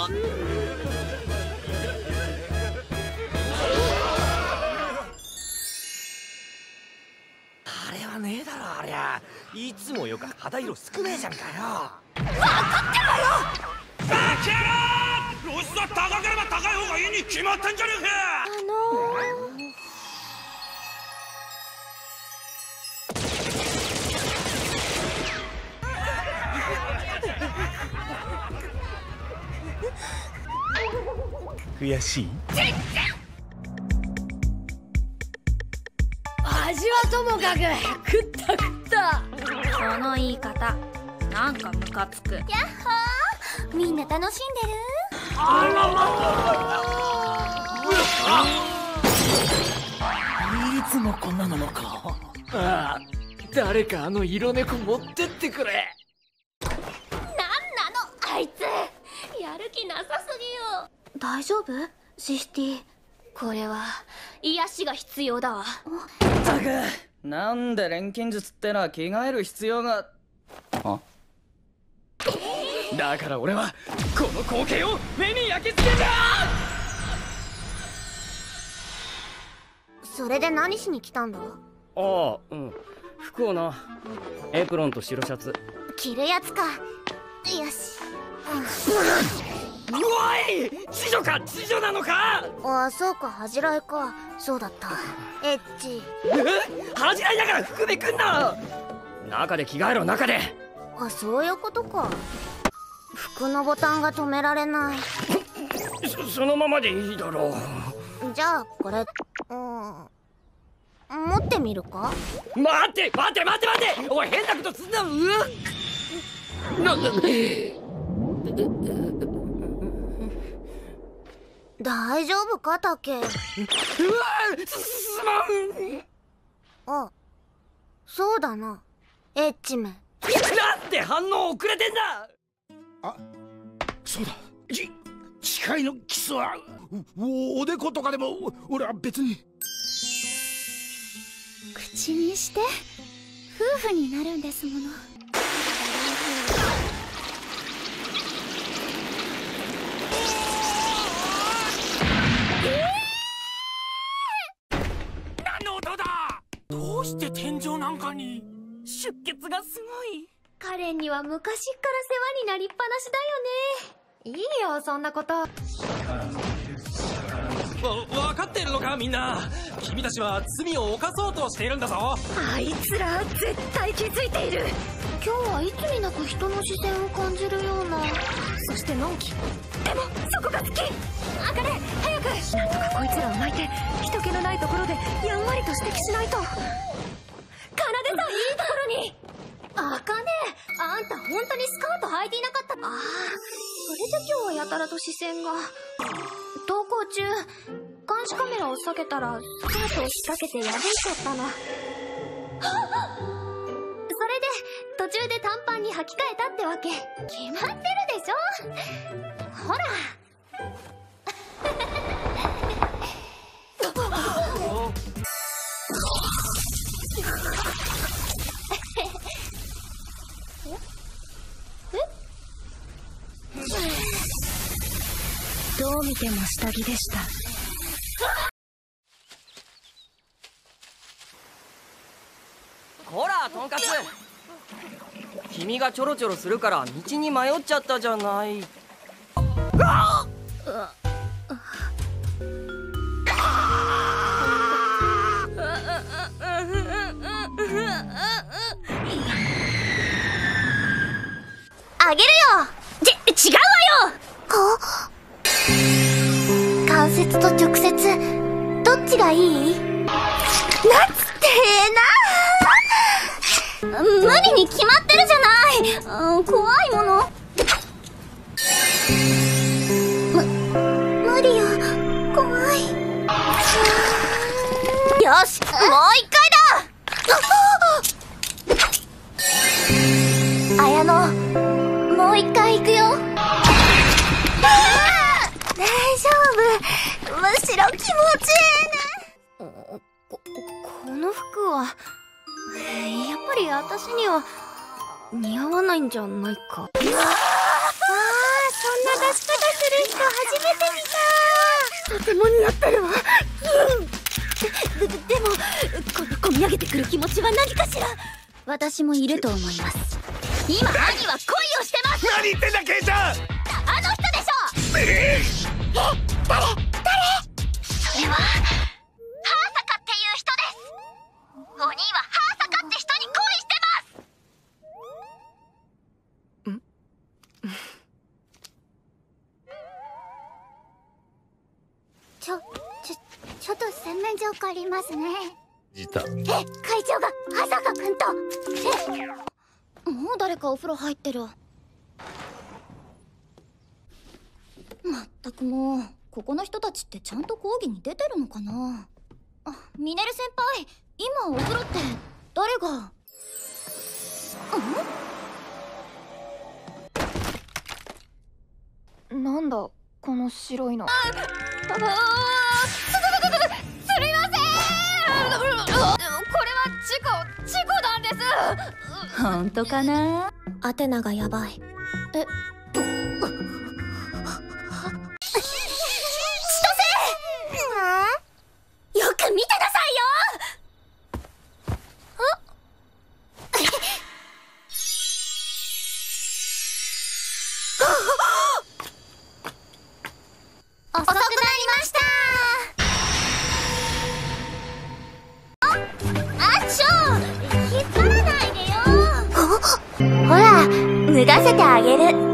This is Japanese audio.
あれはねえだろ。ありゃいつもよか肌色少ねえじゃんかよ。 分かってるわよ。 バカ野郎、露出は高ければ高い方がいいに決まってんじゃねえか。悔しい。 味はともかく食った食った。 その言い方なんかムカつく。やっほー、みんな楽しんでる？ いつもこんなのか。ああ、誰かあの色猫持ってってくれ。 なんなのあいつ、やる気なさすぎよ。大丈夫？シシティ。これは癒しが必要だわ。 ったく、なんで錬金術ってのは着替える必要が。だから俺はこの光景を目に焼き付けた。 それで何しに来たんだ？ ああ、うん、服をな。エプロンと白シャツ着るやつか。よし。 おい、知女か知女なのか。 ああ、そうか、恥じらいか。そうだった。エッチ。 恥じらいながら服めくんな。中で着替えろ、中で。 あ、そういうことか。服のボタンが止められない。 そのままでいいだろう。 じゃあこれ持ってみるか。 待って待って待って待って、おい変なことすんな。 大丈夫かタケ。 うわ、すまん。 あ、そうだな、エッチめ。 なんで反応遅れてんだ。 あ、そうだ。誓いのキスはおでことかでも俺は別に。 口にして夫婦になるんですもの。 何の音だ。どうして天井なんかに出血がすごい。 カレンには昔っから世話になりっぱなしだよね。いいよそんなこと。 分かっているのかみんな。君たちは罪を犯そうとしているんだぞ。 あいつら絶対気づいている。今日はいつになく人の視線を感じるような。そしてのんき。でもそこが好き。あかね、早く。なんとかこいつらを巻いて人気のないところでやんわりと指摘しないと。奏さん、いいところに。あかね、あんた本当にスカート履いていなかった。ああ、それで今日はやたらと視線が。登校中監視カメラを避けたらスカートを引っ掛けて破いちゃったの。それで途中で短パンに履き替えたってわけ。決まってるでしょ。ほら。どう見ても下着でした。 ほらとんかつ、君がちょろちょろするから道に迷っちゃったじゃない。 あげるよ。違うわよ。関節と直接どっちがいい？なんつってな。無理に決まってるじゃない。怖いもの。無理よ、怖い。よし、もう一回だ。綾乃、もう一回行くよ。大丈夫、むしろ気持ちいいね。この服はやっぱり私には似合わないんじゃないか。そんな出し方する初めて見た。とても似合ってるわ。でもこみ上げてくる気持ちは何かしら。私もいると思います。今兄は恋をしてます。 何言ってんだケイちゃん。 あの人でしょ。誰？それはハーサカっていう人です。お兄はハーサカって人に恋してます。ちょっと洗面所借りますね。 会長がハサカ君と。もう誰かお風呂入ってる。まったくもう、ここの人たちってちゃんと講義に出てるのかな。あ、ミネル先輩、今お風呂って誰が。 なんだこの白いの。 すみません。これは事故なんです。本当かな。アテナがやばい。よく見てなさいよ。遅くなりました。あっちょ、引っ張らないでよ。ほら、脱がせてあげる。